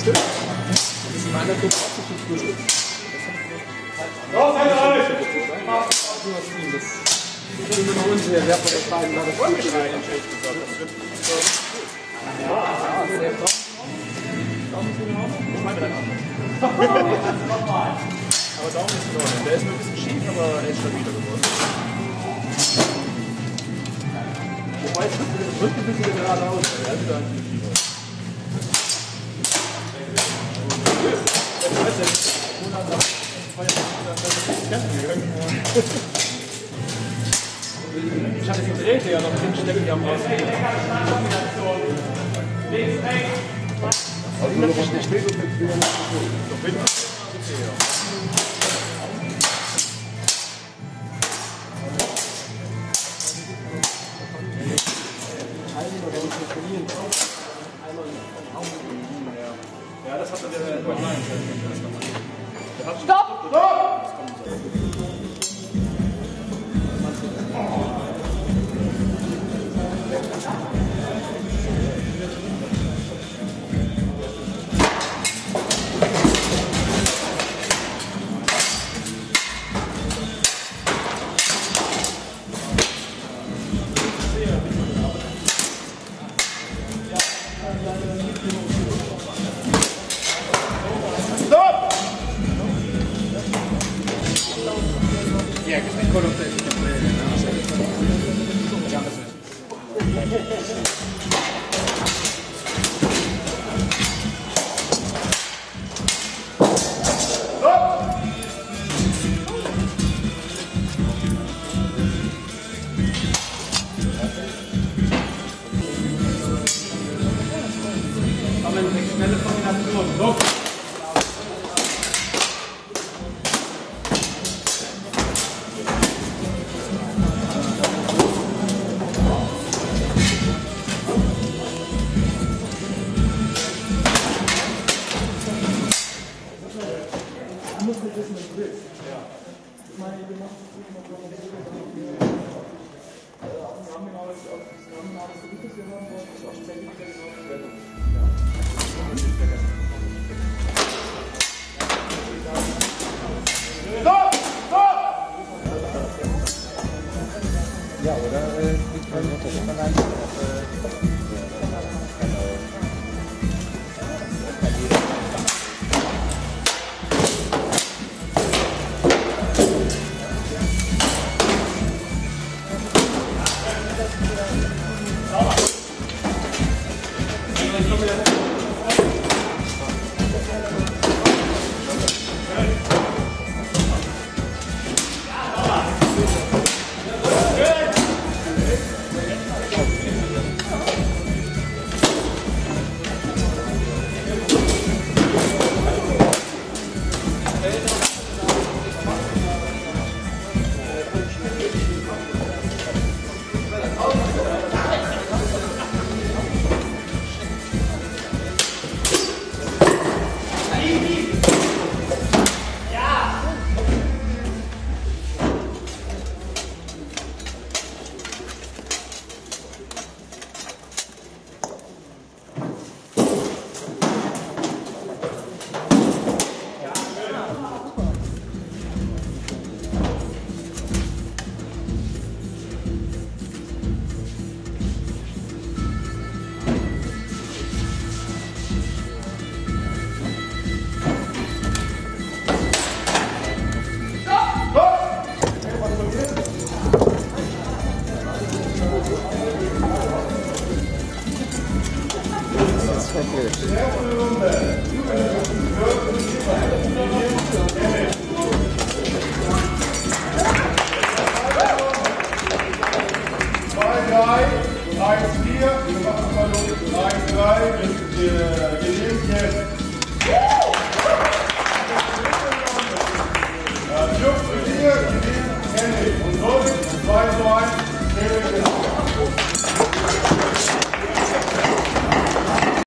Frühstück. Das ist in meiner Gruppe auch so viel Frühstück. Los, Hendrik! Ich bin mir noch unsicher, wer von den beiden da das Frühstück hat. Ja, sehr gut. Aber Daumen ist in Ordnung. Der ist nur ein bisschen schief, aber er ist stabiler geworden. Wobei es drückt ein bisschen geradeaus. Er ist wieder ein bisschen schiefer. Ich weiß nicht, Monat nach Kämpfen gegangen. Ich hatte die Drähte ja noch drin stecken, die haben rausgegeben. Links, rechts. Also noch nicht spät und jetzt wieder nicht so. Doch bitte. Ja, das hat er der Stopp! Stopp! Yeah, because they could have played the schnelle Kombination. Los! Ja, oder? Hendrik und somit 2:1 Hendrik